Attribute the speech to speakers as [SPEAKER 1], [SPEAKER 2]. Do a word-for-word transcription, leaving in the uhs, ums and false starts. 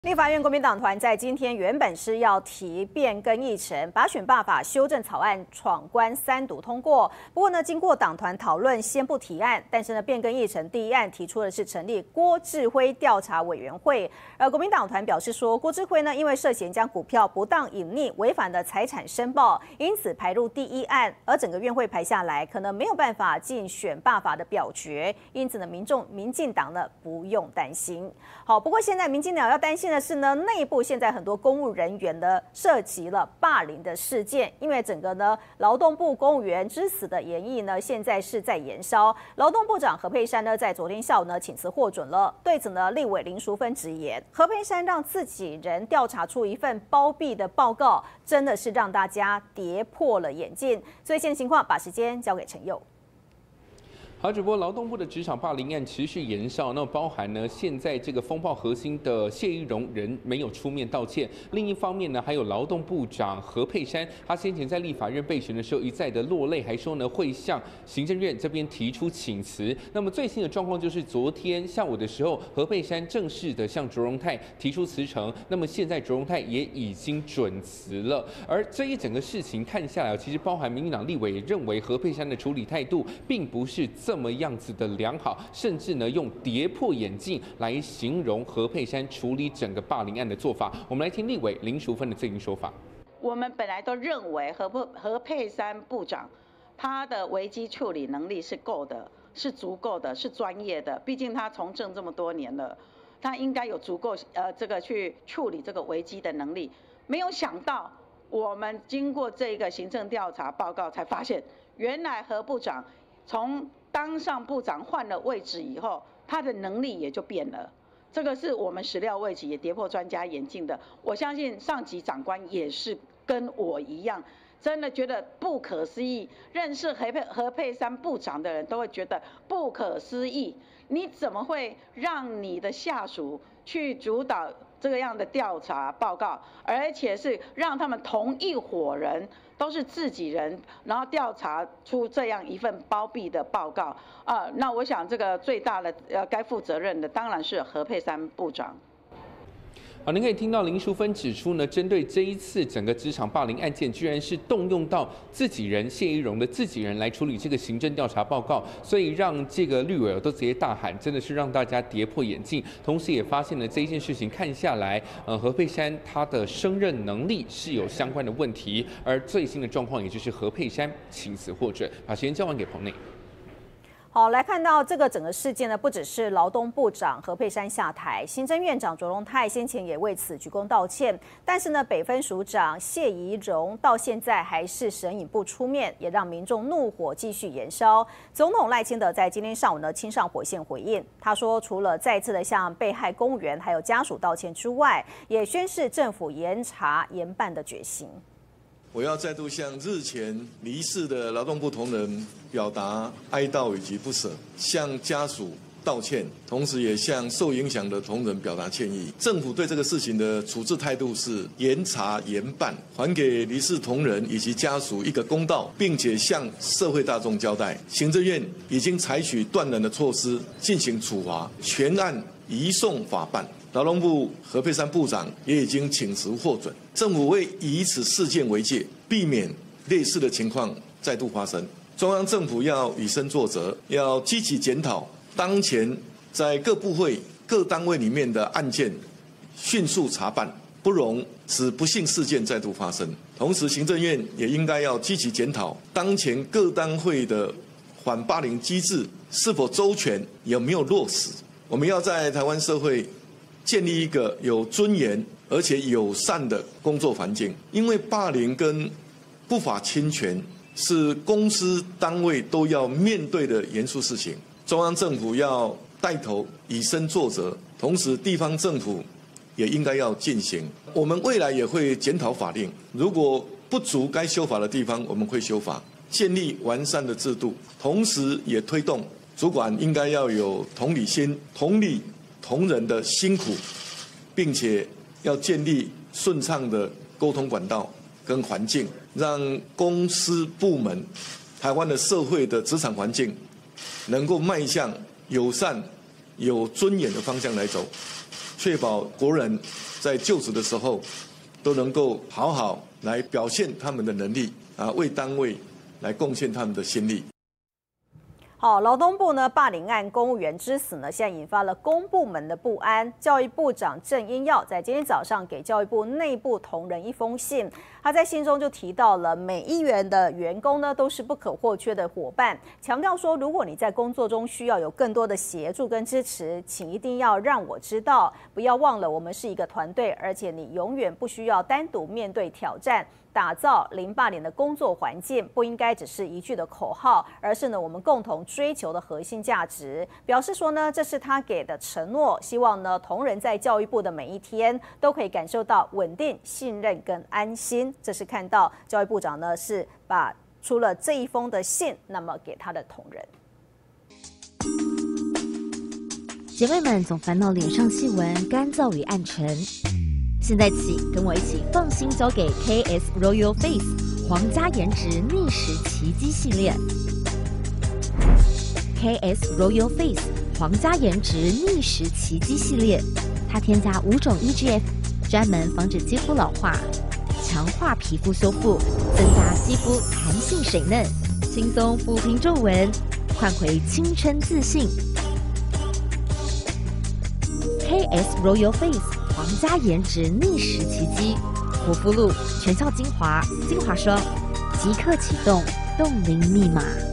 [SPEAKER 1] 立法院国民党团在今天原本是要提变更议程，把选罢法修正草案闯关三读通过。不过呢，经过党团讨论，先不提案。但是呢，变更议程第一案提出的是成立郭志辉调查委员会。而国民党团表示说，郭志辉呢因为涉嫌将股票不当隐匿、违反的财产申报，因此排入第一案。而整个院会排下来，可能没有办法进选罢法的表决。因此呢，民众民进党呢不用担心。好，不过现在民进党要担心的是呢，内部现在很多公务人员呢涉及了霸凌的事件，因为整个呢劳动部公务员之死的研议呢，现在是在延烧。劳动部长何佩珊呢，在昨天下午呢请辞获准了。对此呢，立委林淑芬直言，何佩珊让自己人调查出一份包庇的报告，真的是让大家跌破了眼镜。所以现在情况，把时间交给陈佑。
[SPEAKER 2] 好，主播，劳动部的职场霸凌案持续延烧，那包含呢，现在这个风暴核心的谢依荣人没有出面道歉。另一方面呢，还有劳动部长何佩珊，他先前在立法院备询的时候一再的落泪，还说呢会向行政院这边提出请辞。那么最新的状况就是昨天下午的时候，何佩珊正式的向卓荣泰提出辞呈。那么现在卓荣泰也已经准辞了。而这一整个事情看下来，其实包含民进党立委也认为何佩珊的处理态度并不是这么样子的良好，甚至呢用跌破眼镜来形容何佩珊处理整个霸凌案的做法。我们来听立委林淑芬的最新说法。
[SPEAKER 3] 我们本来都认为何佩何佩珊部长他的危机处理能力是够的，是足够的，是专业的。毕竟他从政这么多年了，他应该有足够呃这个去处理这个危机的能力。没有想到，我们经过这个行政调查报告才发现，原来何部长从当上部长换了位置以后，他的能力也就变了。这个是我们始料未及，也跌破专家眼镜的。我相信上级长官也是跟我一样，真的觉得不可思议。认识何佩何佩珊部长的人都会觉得不可思议。你怎么会让你的下属去主导这个样的调查报告，而且是让他们同一伙人都是自己人，然后调查出这样一份包庇的报告啊？那我想这个最大的呃该负责任的当然是何佩珊部长。
[SPEAKER 2] 好，您可以听到林淑芬指出呢，针对这一次整个职场霸凌案件，居然是动用到自己人谢依荣的自己人来处理这个行政调查报告，所以让这个绿委都直接大喊，真的是让大家跌破眼镜。同时也发现了这一件事情看下来，呃，何佩珊她的胜任能力是有相关的问题，而最新的状况也就是何佩珊请辞获准。把时间交还给彭内。
[SPEAKER 1] 好，来看到这个整个事件呢，不只是劳动部长何佩珊下台，行政院长卓荣泰先前也为此鞠躬道歉，但是呢，北分署长谢宜荣到现在还是神隐不出面，也让民众怒火继续延烧。总统赖清德在今天上午呢，亲上火线回应，他说，除了再次的向被害公务员还有家属道歉之外，也宣示政府严查严办的决心。
[SPEAKER 4] 我要再度向日前离世的劳动部同仁表达哀悼以及不舍，向家属道歉，同时也向受影响的同仁表达歉意。政府对这个事情的处置态度是严查严办，还给离世同仁以及家属一个公道，并且向社会大众交代。行政院已经采取断然的措施进行处罚，全案移送法办。劳动部何佩珊部长也已经请辞获准，政府会以此事件为戒，避免类似的情况再度发生。中央政府要以身作则，要积极检讨当前在各部会、各单位里面的案件，迅速查办，不容使不幸事件再度发生。同时，行政院也应该要积极检讨当前各单位的反霸凌机制是否周全，有没有落实。我们要在台湾社会建立一个有尊严而且友善的工作环境，因为霸凌跟不法侵权是公司单位都要面对的严肃事情。中央政府要带头以身作则，同时地方政府也应该要进行。我们未来也会检讨法令，如果不足该修法的地方，我们会修法，建立完善的制度，同时也推动主管应该要有同理心，同理同仁的辛苦，并且要建立顺畅的沟通管道跟环境，让公司部门、台湾的社会的职场环境能够迈向友善、有尊严的方向来走。 确保国人在就职的时候都能够好好来表现他们的能力啊，为单位来贡献他们的心力。
[SPEAKER 1] 好，劳动部呢霸凌案公务员之死呢，现在引发了公部门的不安。教育部长郑英耀在今天早上给教育部内部同仁一封信，他在信中就提到了每一员的员工呢都是不可或缺的伙伴，强调说，如果你在工作中需要有更多的协助跟支持，请一定要让我知道，不要忘了我们是一个团队，而且你永远不需要单独面对挑战。打造零霸凌的工作环境，不应该只是一句的口号，而是呢我们共同追求的核心价值。表示说呢，这是他给的承诺，希望呢同仁在教育部的每一天都可以感受到稳定、信任跟安心。这是看到教育部长呢是把出了这一封的信，那么给他的同仁。
[SPEAKER 5] 姐妹们总烦恼脸上细纹干燥与暗沉。现在起，跟我一起放心交给 K S Royal Face 皇家颜值逆时奇迹系列。K S Royal Face 皇家颜值逆时奇迹系列，它添加五种 E G F， 专门防止肌肤老化，强化皮肤修复，增加肌肤弹性水嫩，轻松抚平皱纹，换回青春自信。K S Royal Face。皇家颜值逆时奇迹，护肤露、全效精华、精华霜，即刻启动冻龄密码。